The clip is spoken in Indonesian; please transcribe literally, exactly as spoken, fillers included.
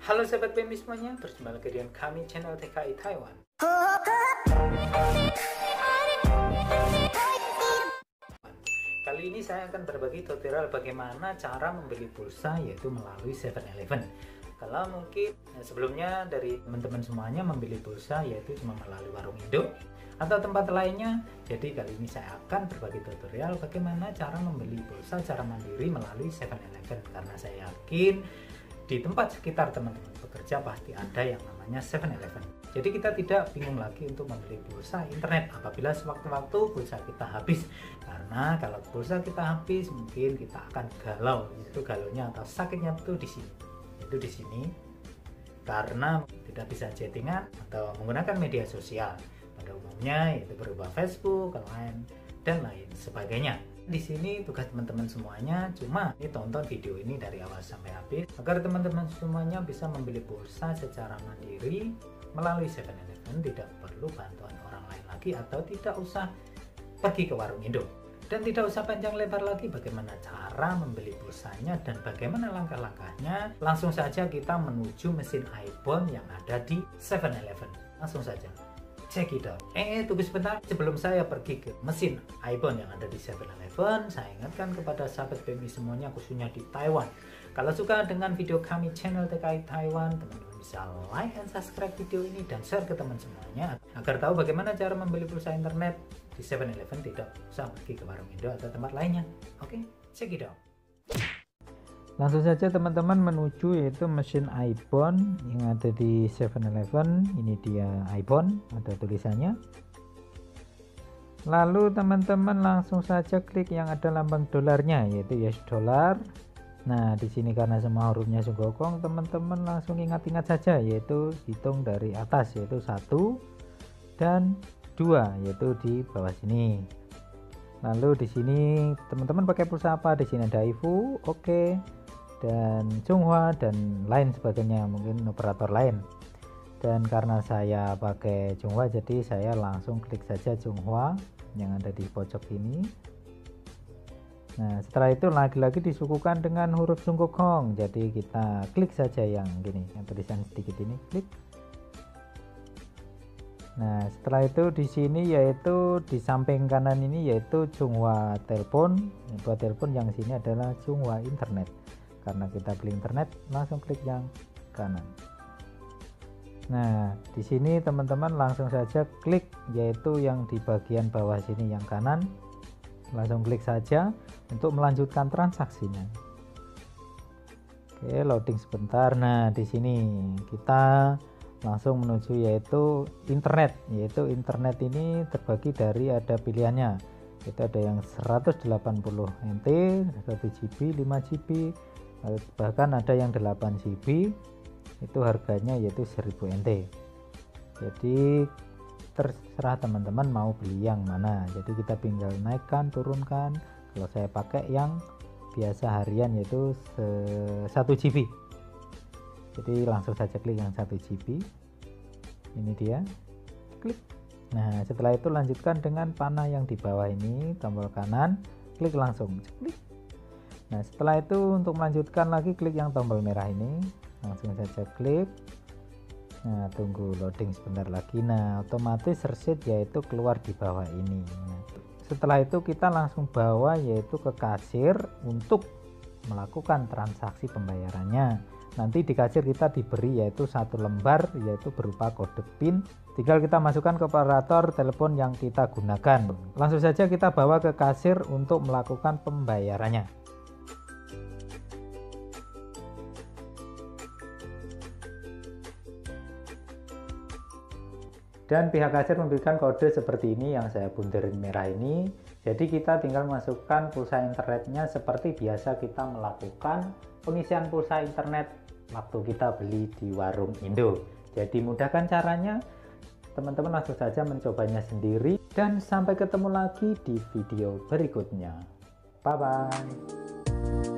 Halo sahabat P M I semuanya, berjumpa lagi dengan kami channel T K I Taiwan. Kali ini saya akan berbagi tutorial bagaimana cara membeli pulsa yaitu melalui seven eleven. Kalau mungkin sebelumnya dari teman-teman semuanya membeli pulsa yaitu cuma melalui warung Indo atau tempat lainnya, jadi kali ini saya akan berbagi tutorial bagaimana cara membeli pulsa secara mandiri melalui seven eleven, karena saya yakin di tempat sekitar teman-teman bekerja pasti ada yang namanya seven eleven. Jadi kita tidak bingung lagi untuk membeli pulsa internet apabila sewaktu-waktu pulsa kita habis. Karena kalau pulsa kita habis mungkin kita akan galau. Itu galaunya atau sakitnya itu di sini. Itu di sini karena tidak bisa chattingan atau menggunakan media sosial pada umumnya, yaitu berupa Facebook, Line, dan lain sebagainya. Di sini tugas teman-teman semuanya cuma ini tonton video ini dari awal sampai habis agar teman-teman semuanya bisa membeli pulsa secara mandiri melalui seven eleven, tidak perlu bantuan orang lain lagi atau tidak usah pergi ke warung Indo, dan tidak usah panjang lebar lagi bagaimana cara membeli pulsanya dan bagaimana langkah-langkahnya. Langsung saja kita menuju mesin iPhone yang ada di seven eleven. Langsung saja check it out. Eh, tunggu sebentar. Sebelum saya pergi ke mesin iPhone yang ada di seven eleven, saya ingatkan kepada sahabat P M I semuanya, khususnya di Taiwan. Kalau suka dengan video kami channel T K I Taiwan, teman-teman bisa like and subscribe video ini dan share ke teman semuanya agar tahu bagaimana cara membeli pulsa internet di seven eleven, tidak usah pergi ke warung Indo atau tempat lainnya. Oke, check it out. Langsung saja teman-teman menuju yaitu mesin iPhone yang ada di seven eleven. Ini dia iPhone, ada tulisannya. Lalu teman-teman langsung saja klik yang ada lambang dolarnya yaitu yes dollar. Nah, di sini karena semua hurufnya Sunggokong, teman-teman langsung ingat-ingat saja yaitu hitung dari atas yaitu satu dan dua yaitu di bawah sini. Lalu di sini teman-teman pakai pulsa apa? Di sini ada I V U, oke. Okay. Dan Chunghwa dan lain sebagainya, mungkin operator lain. Dan karena saya pakai Chunghwa, jadi saya langsung klik saja Chunghwa yang ada di pojok ini. Nah, setelah itu lagi-lagi disuguhkan dengan huruf Sunggokong, jadi kita klik saja yang gini, yang tulisan sedikit ini, klik. Nah, setelah itu di sini yaitu di samping kanan ini yaitu Chunghwa telepon. Buat telepon yang sini adalah Chunghwa internet. Karena kita beli internet, langsung klik yang kanan. Nah, di sini teman-teman langsung saja klik yaitu yang di bagian bawah sini yang kanan. Langsung klik saja untuk melanjutkan transaksinya. Oke, loading sebentar. Nah, di sini kita langsung menuju yaitu internet. Yaitu internet ini terbagi dari ada pilihannya. Itu ada yang seratus delapan puluh N T, satu G B, lima G B, bahkan ada yang delapan G B. Itu harganya yaitu seribu N T. Jadi terserah teman-teman mau beli yang mana, jadi kita tinggal naikkan turunkan. Kalau saya pakai yang biasa harian yaitu satu G B, jadi langsung saja klik yang satu G B. Ini dia, klik. Nah, setelah itu lanjutkan dengan panah yang di bawah ini, tombol kanan, klik langsung, klik. Nah, setelah itu untuk melanjutkan lagi klik yang tombol merah ini, langsung saja klik. Nah, tunggu loading sebentar lagi. Nah, otomatis receipt yaitu keluar di bawah ini. Nah, setelah itu kita langsung bawa yaitu ke kasir untuk melakukan transaksi pembayarannya. Nanti di kasir kita diberi yaitu satu lembar yaitu berupa kode PIN. Tinggal kita masukkan ke operator telepon yang kita gunakan. Langsung saja kita bawa ke kasir untuk melakukan pembayarannya. Dan pihak kasir memberikan kode seperti ini yang saya buntirin merah ini. Jadi kita tinggal masukkan pulsa internetnya seperti biasa kita melakukan pengisian pulsa internet waktu kita beli di warung Indo. Jadi mudahkan caranya. Teman-teman langsung saja mencobanya sendiri. Dan sampai ketemu lagi di video berikutnya. Bye bye.